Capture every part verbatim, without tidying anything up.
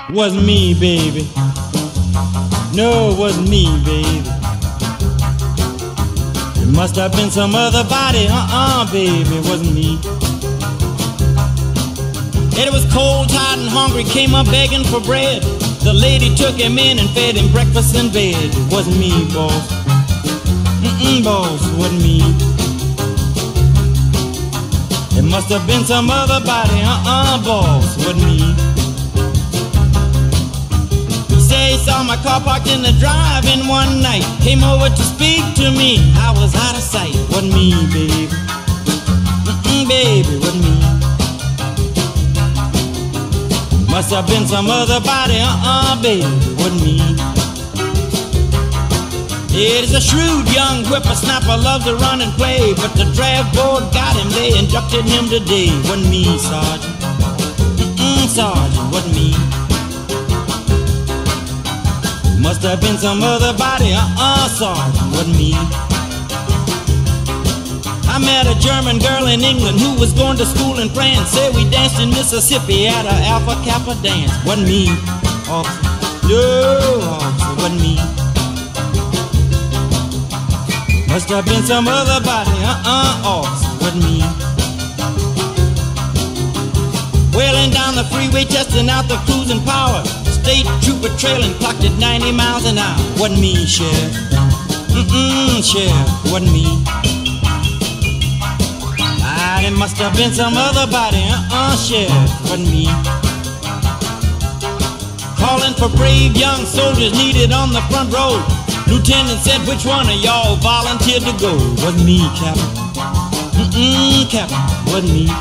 Wasn't me, baby. No, it wasn't me, baby. It must have been some other body. Uh-uh, baby, it wasn't me. It was cold, tired, and hungry, came up begging for bread. The lady took him in and fed him breakfast in bed. It wasn't me, boss. Mm-mm, boss, it wasn't me. It must have been some other body. Uh-uh, boss, it wasn't me. He said he saw my car parked in the drive-in one night. Came over to speak to me. I was out of sight. Wasn't me, baby. Mm-mm, baby, wasn't me. Must have been some other body, uh-uh, baby, wasn't me. It is a shrewd young whippersnapper, loves to run and play, but the draft board got him, they inducted him today. Wasn't me, Sergeant. Mm-mm, Sergeant, wasn't me. Must have been some other body, uh-uh, Sergeant, wasn't me. I met a German girl in England who was going to school in France. Said we danced in Mississippi at a Alpha Kappa dance. Wasn't me, officer. No, officer, wasn't me. Must have been some other body, uh-uh, officer, wasn't me. Wailing down the freeway, testing out the cruising power. State trooper trailing, clocked at ninety miles an hour. Wasn't me, Sheriff. Mm-mm, Sheriff, wasn't me. It must have been some other body, uh-uh, Sheriff, wasn't me. Calling for brave young soldiers needed on the front row. Lieutenant said, which one of y'all volunteered to go? Wasn't me, Captain. Mm-mm, Captain, wasn't me.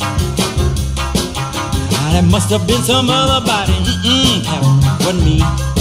Ah, that must have been some other body, mm-mm, Captain, wasn't me.